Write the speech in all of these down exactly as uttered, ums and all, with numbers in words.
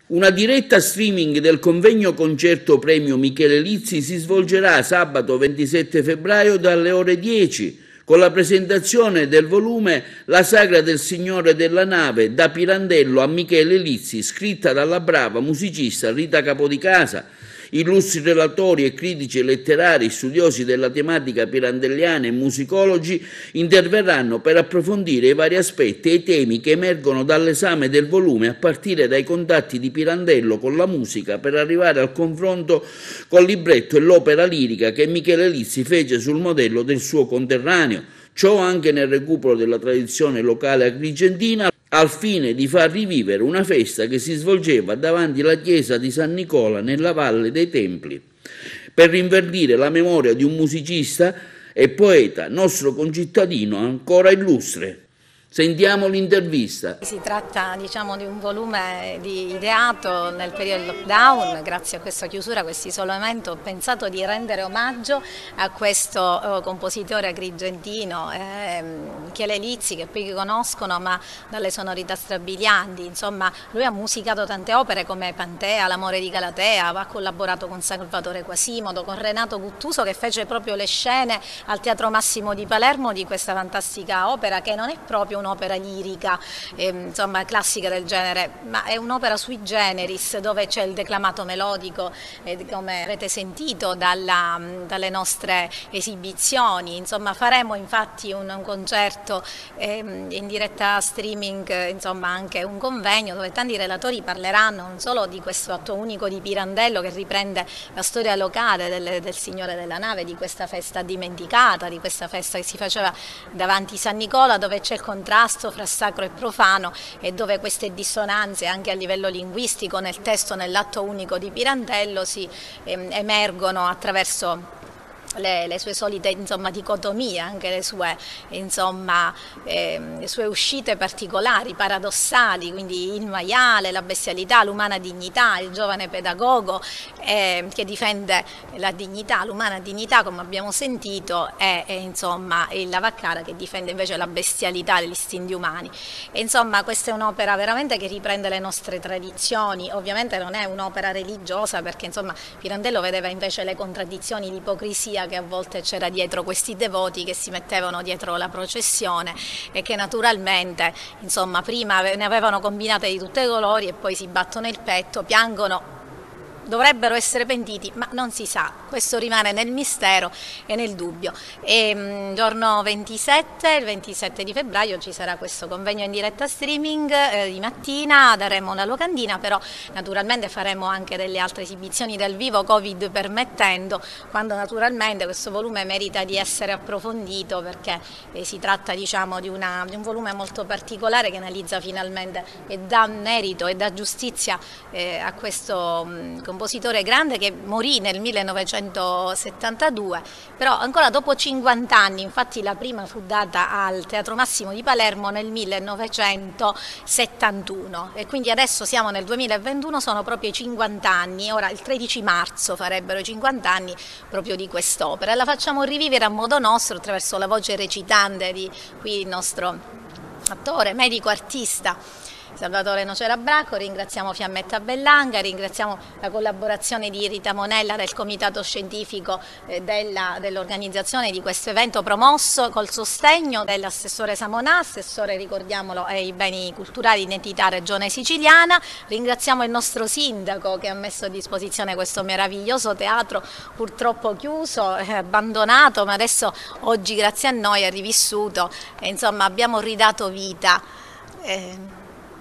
Una diretta streaming del convegno concerto premio Michele Lizzi si svolgerà sabato ventisette febbraio dalle ore dieci con la presentazione del volume La sagra del Signore della Nave da Pirandello a Michele Lizzi, scritta dalla brava musicista Rita Capodicasa. Illustri relatori e critici letterari, studiosi della tematica pirandelliana e musicologi interverranno per approfondire i vari aspetti e i temi che emergono dall'esame del volume a partire dai contatti di Pirandello con la musica per arrivare al confronto col libretto e l'opera lirica che Michele Lizzi fece sul modello del suo conterraneo. Ciò anche nel recupero della tradizione locale agrigentina, al fine di far rivivere una festa che si svolgeva davanti alla chiesa di San Nicola nella Valle dei Templi, per rinverdire la memoria di un musicista e poeta nostro concittadino ancora illustre. Sentiamo l'intervista. Si tratta, diciamo, di un volume di ideato nel periodo del lockdown. Grazie a questa chiusura, a questo isolamento, ho pensato di rendere omaggio a questo oh, compositore agrigentino, eh, Michele Lizzi, che pochi conoscono, ma dalle sonorità strabilianti. Insomma, lui ha musicato tante opere come Pantea, L'amore di Galatea, ha collaborato con Salvatore Quasimodo, con Renato Guttuso, che fece proprio le scene al Teatro Massimo di Palermo di questa fantastica opera, che non è proprio un'opera lirica, eh, insomma classica del genere, ma è un'opera sui generis, dove c'è il declamato melodico, eh, come avrete sentito dalla, dalle nostre esibizioni. Insomma, faremo infatti un, un concerto eh, in diretta streaming, eh, insomma anche un convegno dove tanti relatori parleranno non solo di questo atto unico di Pirandello, che riprende la storia locale del, del Signore della Nave, di questa festa dimenticata, di questa festa che si faceva davanti San Nicola, dove c'è il contrasto fra sacro e profano e dove queste dissonanze anche a livello linguistico nel testo, nell'atto unico di Pirandello si eh, emergono attraverso Le, le sue solite, insomma, dicotomie, anche le sue, insomma, eh, le sue uscite particolari, paradossali, quindi il maiale, la bestialità, l'umana dignità, il giovane pedagogo eh, che difende la dignità, l'umana dignità, come abbiamo sentito, e, e insomma il Lavaccara che difende invece la bestialità, gli istinti umani. E, insomma, questa è un'opera veramente che riprende le nostre tradizioni. Ovviamente non è un'opera religiosa, perché insomma Pirandello vedeva invece le contraddizioni, l'ipocrisia che a volte c'era dietro questi devoti che si mettevano dietro la processione e che naturalmente, insomma, prima ne avevano combinate di tutti i colori e poi si battono il petto, piangono, dovrebbero essere pentiti, ma non si sa, questo rimane nel mistero e nel dubbio. E mh, giorno ventisette, il ventisette di febbraio ci sarà questo convegno in diretta streaming, eh, di mattina daremo una locandina, però naturalmente faremo anche delle altre esibizioni dal vivo, Covid permettendo, quando naturalmente questo volume merita di essere approfondito, perché eh, si tratta, diciamo, di, una, di un volume molto particolare che analizza finalmente e dà merito e dà giustizia eh, a questo mh, compositore grande che morì nel millenovecentosettantadue, però ancora dopo cinquanta anni. Infatti la prima fu data al Teatro Massimo di Palermo nel millenovecentosettantuno e quindi adesso siamo nel duemilaventuno, sono proprio i cinquanta anni, ora il tredici marzo farebbero i cinquanta anni proprio di quest'opera, e la facciamo rivivere a modo nostro attraverso la voce recitante di qui il nostro attore, medico, artista Salvatore Nocera Bracco. Ringraziamo Fiammetta Bellanga, ringraziamo la collaborazione di Rita Monella del comitato scientifico eh, dell'organizzazione di questo evento, promosso col sostegno dell'assessore Samonà, assessore, ricordiamolo, ai beni culturali identità regione siciliana. Ringraziamo il nostro sindaco che ha messo a disposizione questo meraviglioso teatro, purtroppo chiuso, eh, abbandonato, ma adesso oggi grazie a noi è rivissuto e insomma abbiamo ridato vita Eh,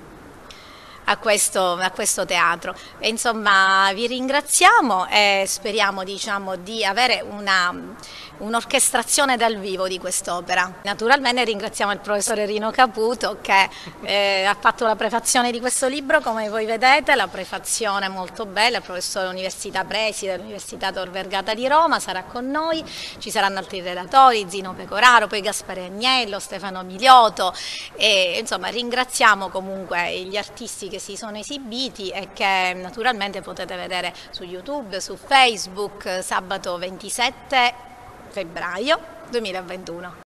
A questo, a questo teatro. E insomma vi ringraziamo e speriamo, diciamo, di avere un'orchestrazione dal vivo di quest'opera. Naturalmente ringraziamo il professore Rino Caputo che eh, ha fatto la prefazione di questo libro, come voi vedete, la prefazione molto bella, il professore dell'Università preside dell'Università Tor Vergata di Roma sarà con noi, ci saranno altri relatori, Zino Pecoraro, poi Gaspare Agnello, Stefano Miliotto e insomma ringraziamo comunque gli artisti che si sono esibiti e che naturalmente potete vedere su YouTube, su Facebook, sabato ventisette febbraio duemilaventuno.